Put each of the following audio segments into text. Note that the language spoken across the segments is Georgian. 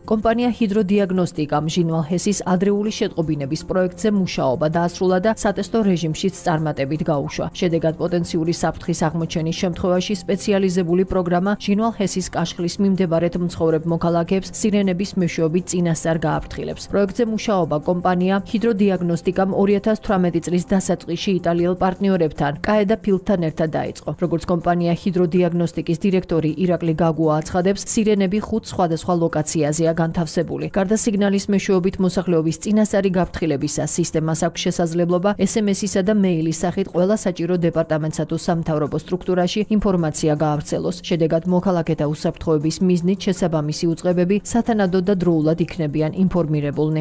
კომპანია ჰიდროდიაგნოსტიკამ ჟინვალ ჰესის ადრეული შეტყობინების პროექტზე მუშაობა დაასრულა და სატესტო რეჟიმშიც წარმატებით გაუშვა. შედეგად პოტენციური საფრთხის აღმოჩენის შემთხვევაში სპეციალიზებული პროგრამა ჟინვალ ჰესის კაშხლის მიმდებარედ მცხოვრებ მოქალაქეებს სირენების მეშვეობით წინასწარ გააფრთხილებს. პროექტზე მუშაობა კომპანია ჰიდროდიაგნოსტიკამ 2018 წლის დასაწყისში იტალიელ პარტნიორებთან კაე და ფილდთან ერთად დაიწყო. როგორც კომპანია ჰიდროდიაგნოსტიკის დირექტორი ირაკლი გაგუა აცხადებს, სირენები 5 სხვადასხვა ლოკაციაზეა განთავსებული. გარდა სიგნალის მეშვეობით მოსახლეობის წინასწარი გაფრთხილებისა, სისტემას აქვს შესაძლებლობა SMS-ისა და მეილის სახით ყველა საჭირო დეპარტამენტსა თუ სამთავრობო სტრუქტურაში ინფორმაცია გაავრცელოს. შედეგად მოქალაქეთა უსაფრთხოების მიზნით შესაბამისი უწყებები სათანადოდ და დროულად იქნებიან ინფორმირებულნი.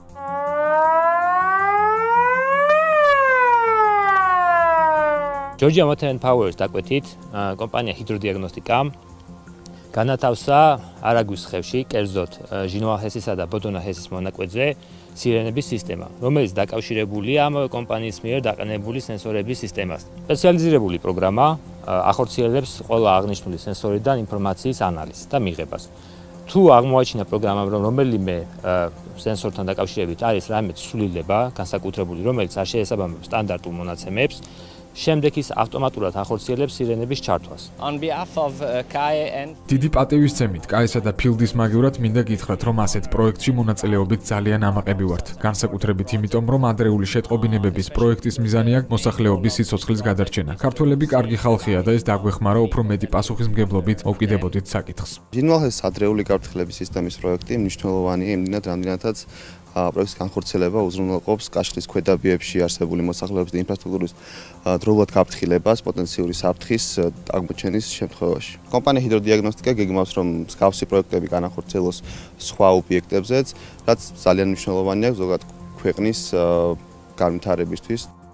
Georgia Water and Power-ს დაკვეთით, კომპანია ჰიდროდიაგნოსტიკამ განათავსა არაგვის ხევში, კერძოდ ჟინვალ ჰესისა და ბოდონა ჰესის მონაკვეთზე სირენების სისტემა, რომელიც დაკავშირებულია ამავე კომპანიის მიერ დაყენებული სენსორების სისტემასთან. სპეციალიზირებული პროგრამა ახორციელებს ყველა აღნიშნული სენსორიდან ინფორმაციის ანალიზს და მიღებას. თუ აღმოაჩინა პროგრამამ, რომ რომელიმე სენსორთან დაკავშირებით არის რამე ცვლილება, განსაკუთრებული, რომელიც არ შეესაბამება სტანდარტულ მონაცემებს, შემდეგ ის ავტომატურად ახორციელებს სირენების ჩართვას. დიდი პატივისცემით კაესა და ფილდის მაგივრად მინდა გითხრათ, რომ ასეთ პროექტში მონაწილეობით ძალიან ამაყები ვართ. განსაკუთრებით იმიტომ, რომ ადრეული შეტყობინებების პროექტის მიზანი აქვს მოსახლეობის სიცოცხლის გადარჩენა. ქართველები კარგი ხალხია და ეს დაგვეხმარა უფრო მეტი პასუხისმგებლობით მოვკიდებოდით საკითხს. ჟინვალ ჰესის ადრეული გაფრთხილების სისტემის პროექტი მნიშვნელოვანია იმდენად, რამდენადაც პროექტის განხორციელება უზრუნველყოფს კაშხლის ქვედაბიებში არსებული მოსახლეობის და ინფრასტრუქტურის დროულად გაფრთხილებას პოტენციური საფრთხის აღმოჩენის შემთხვევაში. კომპანია ჰიდროდიაგნოსტიკა გეგმავს, რომ მსგავსი პროექტები განახორციელოს სხვა ობიექტებზეც, რაც ძალიან მნიშვნელოვანია ზოგადად ქვეყნის განვითარებისთვის.